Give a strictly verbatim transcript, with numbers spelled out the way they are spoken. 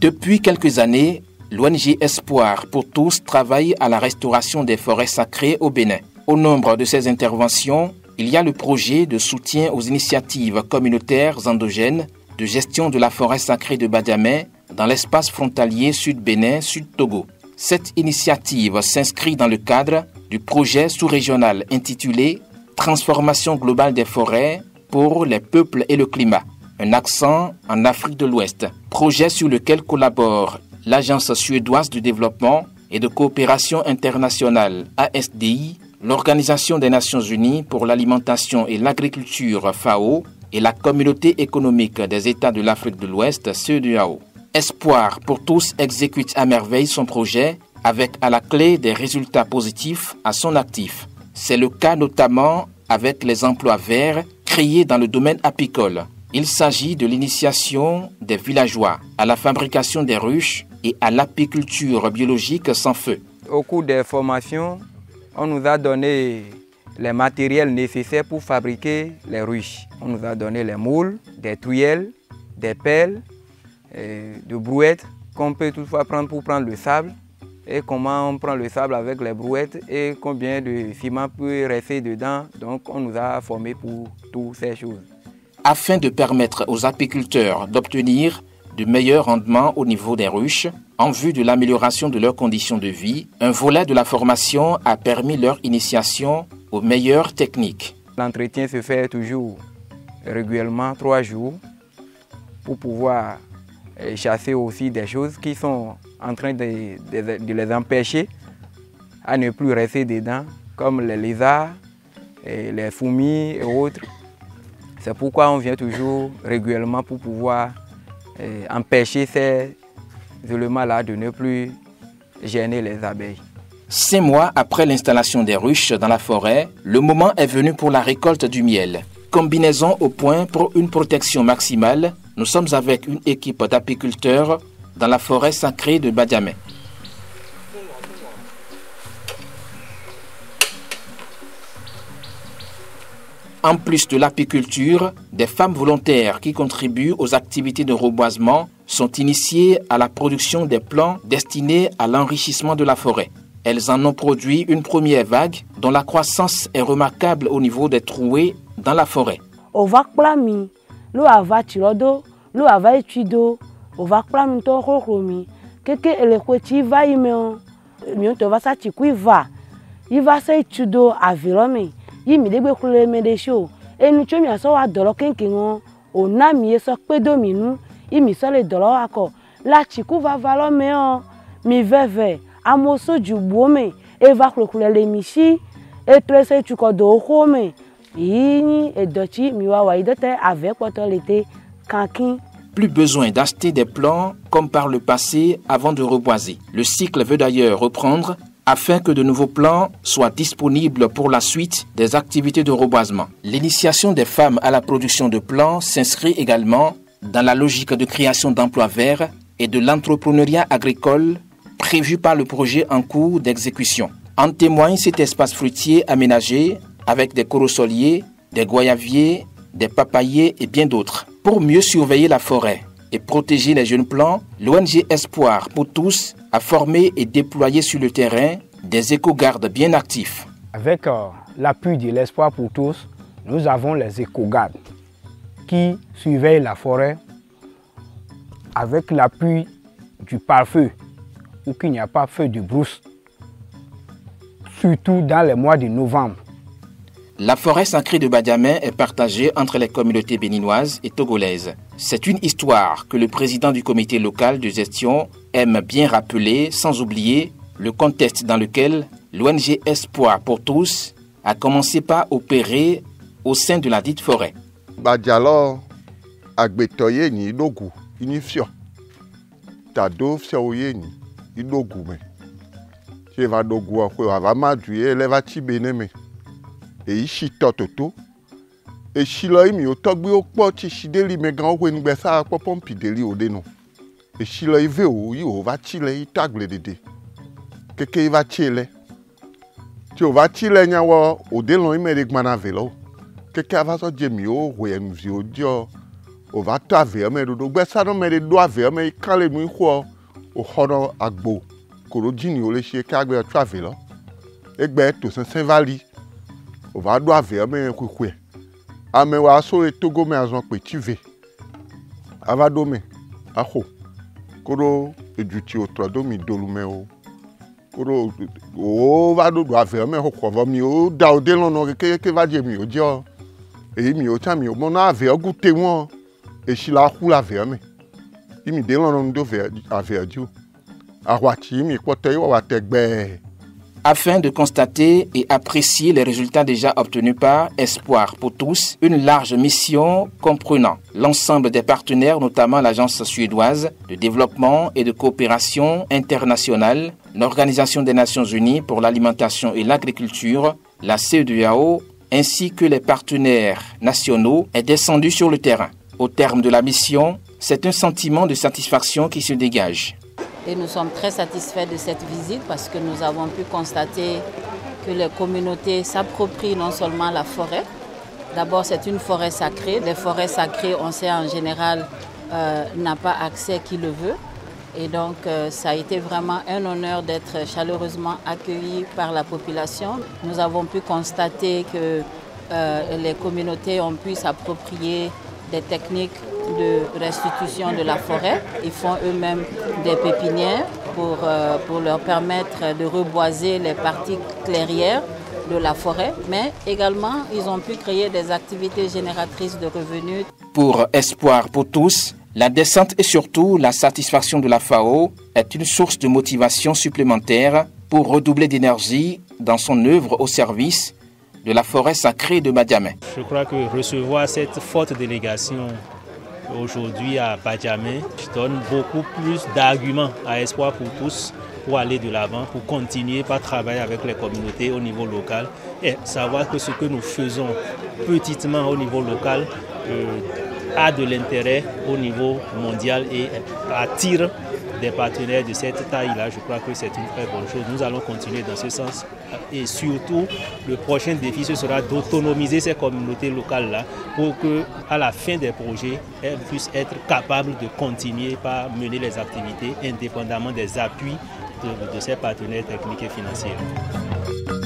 Depuis quelques années, l'O N G Espoir pour tous travaille à la restauration des forêts sacrées au Bénin. Au nombre de ces interventions, il y a le projet de soutien aux initiatives communautaires endogènes de gestion de la forêt sacrée de Badiamé dans l'espace frontalier Sud-Bénin, Sud-Togo. Cette initiative s'inscrit dans le cadre du projet sous-régional intitulé « Transformation globale des forêts pour les peuples et le climat », un accent en Afrique de l'Ouest, projet sur lequel collabore l'Agence suédoise de développement et de coopération internationale A S D I, l'Organisation des Nations Unies pour l'alimentation et l'agriculture F A O et la Communauté économique des États de l'Afrique de l'Ouest C E D E A O. Espoir pour tous exécute à merveille son projet avec à la clé des résultats positifs à son actif. C'est le cas notamment avec les emplois verts créés dans le domaine apicole. Il s'agit de l'initiation des villageois à la fabrication des ruches et à l'apiculture biologique sans feu. Au cours des formations, on nous a donné les matériels nécessaires pour fabriquer les ruches. On nous a donné les moules, des truelles, des pelles, et de brouettes qu'on peut toutefois prendre pour prendre le sable. Et comment on prend le sable avec les brouettes et combien de ciment peut rester dedans. Donc on nous a formés pour toutes ces choses. Afin de permettre aux apiculteurs d'obtenir de meilleurs rendements au niveau des ruches, en vue de l'amélioration de leurs conditions de vie, un volet de la formation a permis leur initiation aux meilleures techniques. L'entretien se fait toujours régulièrement, trois jours, pour pouvoir chasser aussi des choses qui sont en train de, de, de les empêcher à ne plus rester dedans, comme les lézards, et les fourmis et autres. C'est pourquoi on vient toujours régulièrement pour pouvoir eh, empêcher ces éléments-là de ne plus gêner les abeilles. Cinq mois après l'installation des ruches dans la forêt, le moment est venu pour la récolte du miel. Combinaison au point pour une protection maximale, nous sommes avec une équipe d'apiculteurs dans la forêt sacrée de Badiamé. En plus de l'apiculture, des femmes volontaires qui contribuent aux activités de reboisement sont initiées à la production des plants destinés à l'enrichissement de la forêt. Elles en ont produit une première vague dont la croissance est remarquable au niveau des trouées dans la forêt. Yimi degbe kule medesho enu chomi aso wa dolo kenkengo ona mi eso pedo minu yimi so le dolo ako la chiku va valo me o mi veve amoso jubo me eva kule le mishi e trese chuko do home yini e dochi mi wa wa idote avec poto l'été kankin. Plus besoin d'acheter des plants comme par le passé avant de reboiser. Le cycle veut d'ailleurs reprendre afin que de nouveaux plans soient disponibles pour la suite des activités de reboisement. L'initiation des femmes à la production de plants s'inscrit également dans la logique de création d'emplois verts et de l'entrepreneuriat agricole prévu par le projet en cours d'exécution. En témoigne cet espace fruitier aménagé avec des corosoliers, des goyaviers, des papayers et bien d'autres. Pour mieux surveiller la forêt et protéger les jeunes plants, l'O N G Espoir pour tous a formé et déployé sur le terrain des éco-gardes bien actifs. Avec euh, l'appui de l'Espoir pour tous, nous avons les éco-gardes qui surveillent la forêt avec l'appui du pare-feu ou qu'il n'y a pas feu de brousse, surtout dans les mois de novembre. La forêt sacrée de Badiamé est partagée entre les communautés béninoises et togolaises. C'est une histoire que le président du comité local de gestion aime bien rappeler, sans oublier le contexte dans lequel l'O N G Espoir pour tous a commencé par opérer au sein de la dite forêt. Badialo agbetoye ni idogu inifio tado fioye ni idogu me je va dogu ko va maduye le va tibene me e ishi tototo e shilo imi o togbe o po ti shideli me gan o ngbe sa po pompi deli ode no e shilo ive o yi o va chile itagle dede keke va chile ti o va chile nyawo ode lo ime de gbana velo keke ava so je mi o we envi o dio on va to ave me do gbe sa no me de do ave me kan le mu ko o hono agbo ko jini o le se ka gbe to ave lo egbe to san Saint Vali on va do ave me kwekwe ame wa so e togo me azon pe tive ava do me aho ko ejuti o tro do mi dolu me o ko o va do do ave me ho ko mi o da o de lono ke ke va je mi o je o e mi o cha mi o mo na ave ogute won e si la hu la ave me imi de lono do ve ave ju awati mi ko te wa te gbe. Afin de constater et apprécier les résultats déjà obtenus par Espoir pour tous, une large mission comprenant l'ensemble des partenaires, notamment l'Agence suédoise de développement et de coopération internationale, l'Organisation des Nations Unies pour l'alimentation et l'agriculture, la C E D E A O, ainsi que les partenaires nationaux, est descendue sur le terrain. Au terme de la mission, c'est un sentiment de satisfaction qui se dégage. Et nous sommes très satisfaits de cette visite parce que nous avons pu constater que les communautés s'approprient non seulement la forêt. D'abord, c'est une forêt sacrée. Les forêts sacrées, on sait en général, euh, n'a pas accès qui le veut. Et donc, euh, ça a été vraiment un honneur d'être chaleureusement accueillis par la population. Nous avons pu constater que euh, les communautés ont pu s'approprier des techniques de restitution de la forêt. Ils font eux-mêmes des pépinières pour, euh, pour leur permettre de reboiser les parties clairières de la forêt, mais également ils ont pu créer des activités génératrices de revenus. Pour Espoir pour tous, la descente et surtout la satisfaction de la F A O est une source de motivation supplémentaire pour redoubler d'énergie dans son œuvre au service de la forêt sacrée de Badiamé. Je crois que recevoir cette forte délégation aujourd'hui à Badiamé donne beaucoup plus d'arguments à Espoir pour tous pour aller de l'avant, pour continuer par travailler avec les communautés au niveau local et savoir que ce que nous faisons petitement au niveau local euh, a de l'intérêt au niveau mondial et attire des partenaires de cette taille-là. Je crois que c'est une très bonne chose. Nous allons continuer dans ce sens. Et surtout, le prochain défi, ce sera d'autonomiser ces communautés locales-là pour qu'à la fin des projets, elles puissent être capables de continuer par mener les activités indépendamment des appuis de, de ces partenaires techniques et financiers.